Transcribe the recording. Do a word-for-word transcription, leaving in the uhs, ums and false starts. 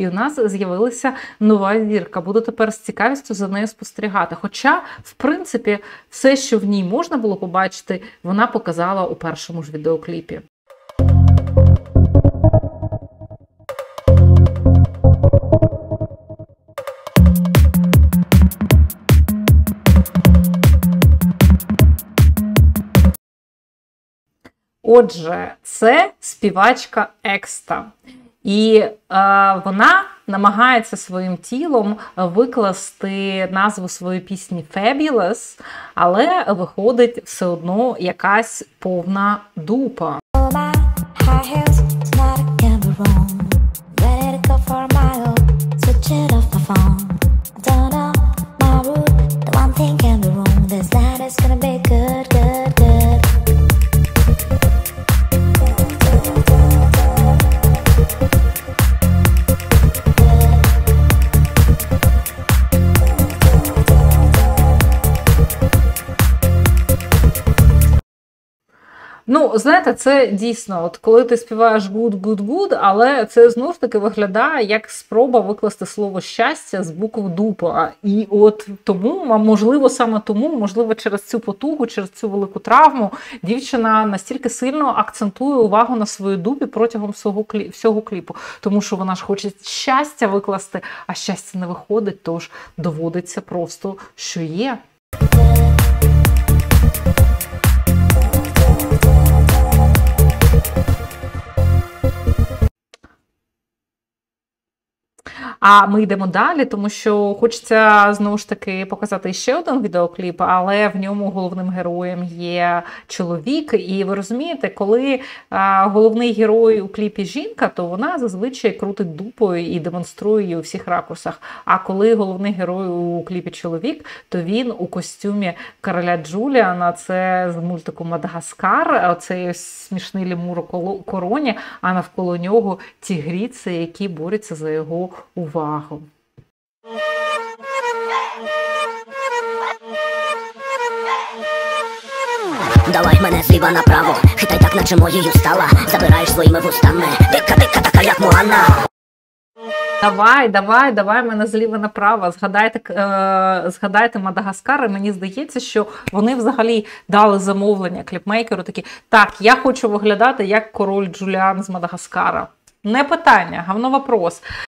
і у нас з'явилася нова зірка. Буду тепер з цікавістю за нею спостерігати. Хоча, в принципі, все, що в ній можна було побачити, вона показала у першому ж відеокліпі. Отже, це співачка Екста. І е, вона намагається своїм тілом викласти назву своєї пісні Fabulous, але виходить все одно якась повна дупа. Ну, знаєте, це дійсно, от коли ти співаєш good, good, good, але це знову ж таки виглядає як спроба викласти слово щастя з букв дупа. І от тому, можливо, саме тому, можливо, через цю потугу, через цю велику травму, дівчина настільки сильно акцентує увагу на своїй дупі протягом всього, клі... всього кліпу. Тому що вона ж хоче щастя викласти, а щастя не виходить, тож доводиться просто, що є. А ми йдемо далі, тому що хочеться, знову ж таки, показати ще один відеокліп, але в ньому головним героєм є чоловік. І ви розумієте, коли а, головний герой у кліпі жінка, то вона зазвичай крутить дупою і демонструє її у всіх ракурсах. А коли головний герой у кліпі чоловік, то він у костюмі короля Джуліана, це з мультику Мадагаскар, оцей смішний лемур у короні, а навколо нього тігріці, які борються за його увагу. Давай мене зліва направо, хитай так, наче моєю стала. Забираєш своїми вустами, дика, дика, така як Моана. Давай, давай, давай мене зліва направо. Згадайте, е, згадайте Мадагаскар, і мені здається, що вони взагалі дали замовлення кліпмейкеру такі: так, я хочу виглядати як король Джуліан з Мадагаскара. Не питання, гавно вопрос.